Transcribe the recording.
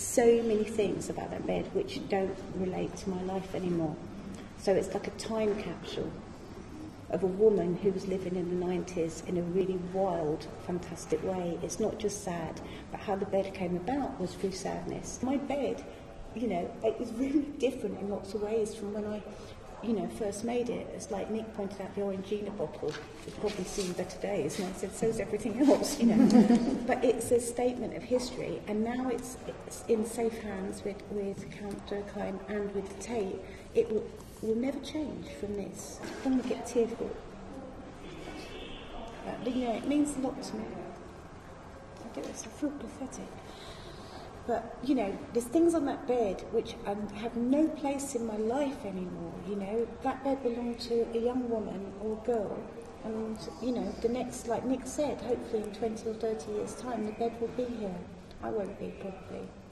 so many things about that bed which don't relate to my life anymore. So it's like a time capsule of a woman who was living in the 90s in a really wild, fantastic way. It's not just sad, but how the bed came about was through sadness. My bed, you know, it was really different in lots of ways from when I, you know, first made it. It's like Nick pointed out the Orangina bottle. It's probably seen better days, and I said, so's everything else, you know. But it's a statement of history, and now it's in safe hands with Count Durkheim and with Tate. It will never change from this. I don't want to get tearful. But, you know, it means a lot to me. I do this, I feel pathetic. But, you know, there's things on that bed which have no place in my life anymore, you know. That bed belonged to a young woman or girl. And, you know, the next, like Nick said, hopefully in 20 or 30 years' time, the bed will be here. I won't be, probably.